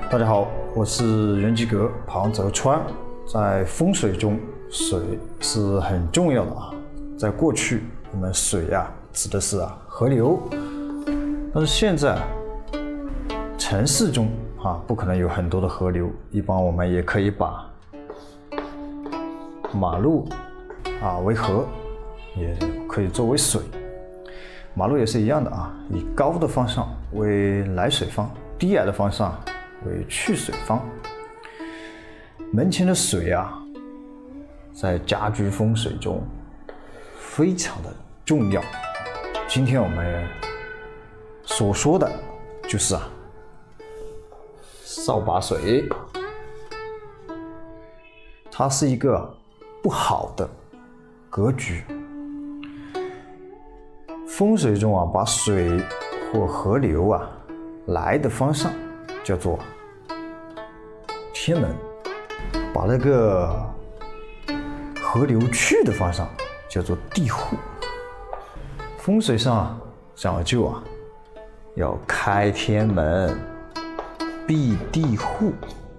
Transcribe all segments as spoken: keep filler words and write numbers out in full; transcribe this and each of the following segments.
大家好，我是袁基阁庞泽川。在风水中，水是很重要的啊。在过去，我们水啊指的是啊河流，但是现在城市中啊不可能有很多的河流，一般我们也可以把马路啊为河，也可以作为水。马路也是一样的啊，以高的方向为来水方，低矮的方向为去水方。门前的水啊，在家居风水中非常的重要。今天我们所说的就是啊，扫把水，它是一个不好的格局。风水中啊，把水或河流啊来的方向叫做天门，把那个河流去的方向叫做地户。风水上啊讲究啊，要开天门，闭地户。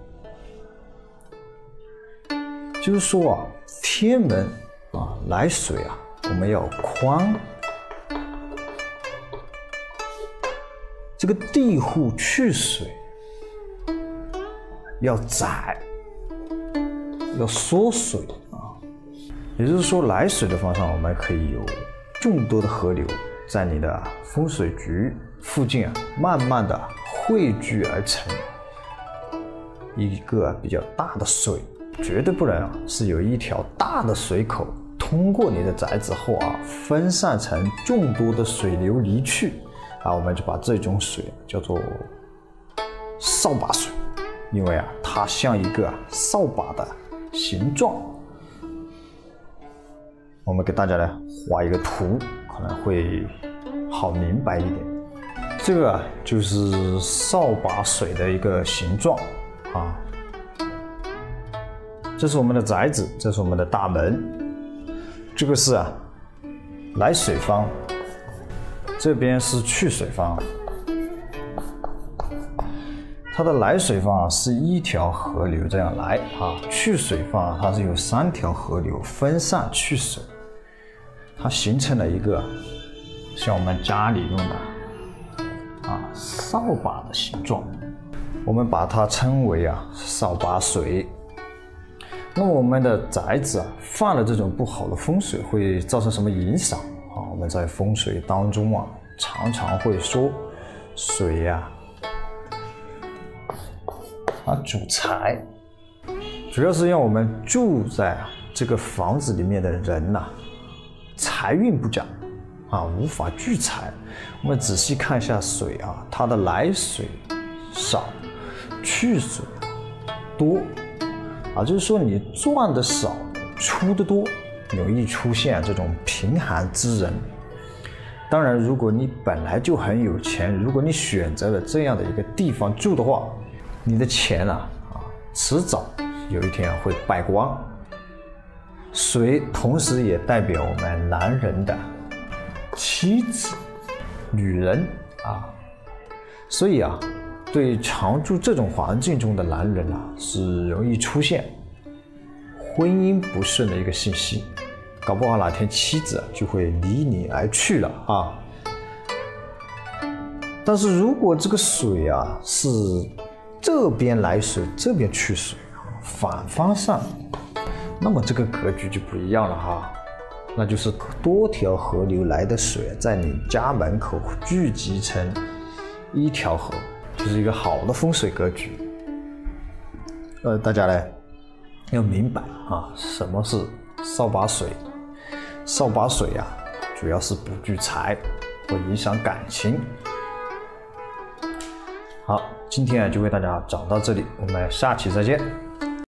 就是说啊，天门啊来水啊，我们要宽。这个地户去水要窄，要缩水啊。也就是说，来水的方向，我们可以有众多的河流在你的风水局附近啊，慢慢的汇聚而成一个比较大的水。绝对不能啊，是有一条大的水口通过你的宅子后啊，分散成众多的水流离去。啊，我们就把这种水叫做扫把水，因为啊，它像一个扫把的形状。我们给大家来画一个图，可能会好明白一点。这个啊，就是扫把水的一个形状啊。这是我们的宅子，这是我们的大门。这个是啊，来水方。这边是去水方，它的来水方啊是一条河流这样来啊，去水方啊它是有三条河流分散去水，它形成了一个像我们家里用的啊扫把的形状，我们把它称为啊扫把水。那么我们的宅子啊犯了这种不好的风水会造成什么影响？啊，我们在风水当中啊，常常会说水呀、啊，啊主财，主要是让我们住在这个房子里面的人呐、啊，财运不佳啊，无法聚财。我们仔细看一下水啊，它的来水少，去水多啊，就是说你赚的少，出的多。容易出现这种贫寒之人。当然，如果你本来就很有钱，如果你选择了这样的一个地方住的话，你的钱啊啊，迟早有一天会败光。水同时也代表我们男人的妻子、女人啊，所以啊，对常住这种环境中的男人啊，是容易出现婚姻不顺的一个信息，搞不好哪天妻子就会离你而去了啊。但是如果这个水啊是这边来水，这边去水，反方向，那么这个格局就不一样了哈。那就是多条河流来的水在你家门口聚集成一条河，就是一个好的风水格局。呃，大家呢要明白啊，什么是扫把水？扫把水啊，主要是不聚财，会影响感情。好，今天啊就为大家讲到这里，我们下期再见。